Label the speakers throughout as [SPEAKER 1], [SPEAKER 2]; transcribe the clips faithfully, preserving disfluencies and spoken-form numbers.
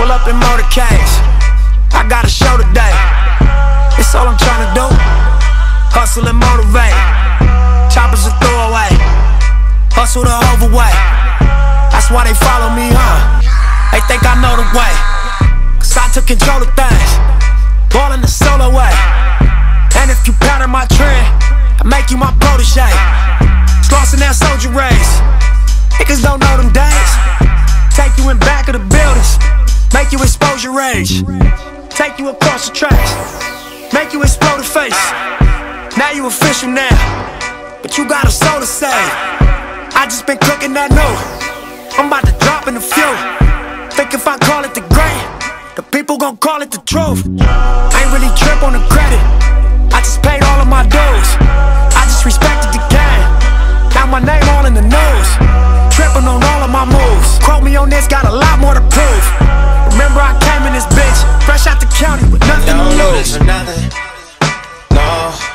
[SPEAKER 1] Pull up in motorcades, I got a show today. It's all I'm trying to do, hustle and motivate. Choppers a throwaway, hustle the overweight. That's why they follow me, huh? They think I know the way, cause I took control of things, ballin' the solo way. And if you pattern my trend, I make you my protege. Slossin' that soldier race, niggas don't know them days. Take you in back of the buildings, make you expose your rage. Take you across the tracks, make you explode the face. Now you official now, but you got a soul to save. I just been cooking that new, I'm about to drop in a few. Think if I call it the great, the people gon' call it the truth. I ain't really trip on the credit, I just paid all of my dues. I just respected the game, now my name all in the news. Trippin' on all of my moves, quote me on this, got a lot more to prove. Remember I came in this bitch, fresh out the county with nothing to lose.
[SPEAKER 2] Don't do this for nothing, no.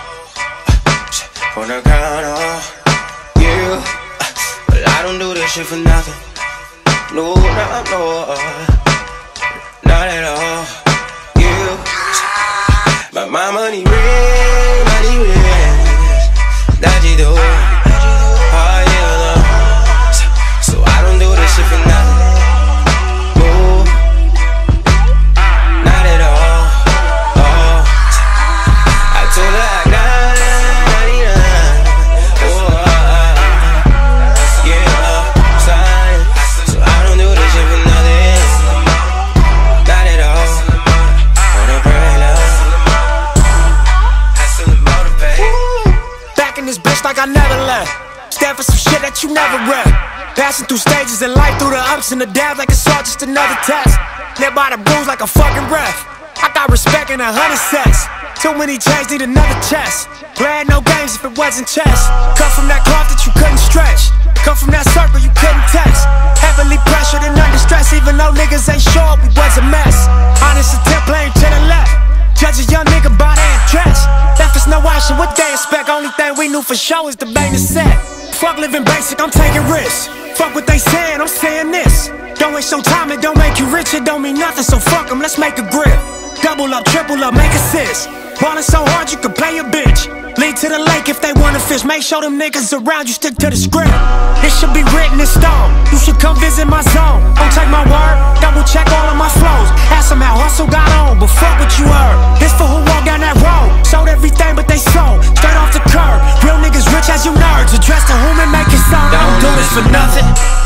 [SPEAKER 2] On the ground, oh, yeah. But I don't do this shit for nothing, no, no, no. Not at all, yeah. But my money real, money real. That you do, oh yeah, no. So I don't do this shit for nothing, no. Not at all, oh. I told her I got ninety-nine, oh, yeah, sign. So I don't do this shit for nothing, not at all. On a brain love, I still motivate.
[SPEAKER 1] Back in this bitch like I never left, stand for some shit that you never read. Passing through stages in life, through the ups and the downs, like it's all just another test. Live by the rules like a fucking ref. I got respect in a hundred sets. Too many chains, need another chest. Playing no games if it wasn't chess. Come from that cloth that you couldn't stretch, come from that circle you couldn't test. Heavily pressured and under stress, even though niggas ain't sure we was a mess. Honest attempt playing to the left, judge a young nigga by their dress. Left us no option, what they expect? Only thing we knew for sure is the bang is set. Fuck living basic, I'm taking risks. Fuck what they saying, I'm saying this. Don't waste your time, it don't make you rich, it don't mean nothing, so fuck them, let's make a grip. Double up, triple up, make assists. Ballin' so hard you can play a bitch. Lead to the lake if they wanna fish, make sure them niggas around you stick to the script. It should be written in stone, you should come visit my zone. Don't take my word, double check all of my flows. Ask them how hustle got on, but fuck what you heard. This for who walk down that road, sold everything but they sold straight off the curb. Real niggas rich as you nerds, address to whom and make it sound. Don't do this for nothing.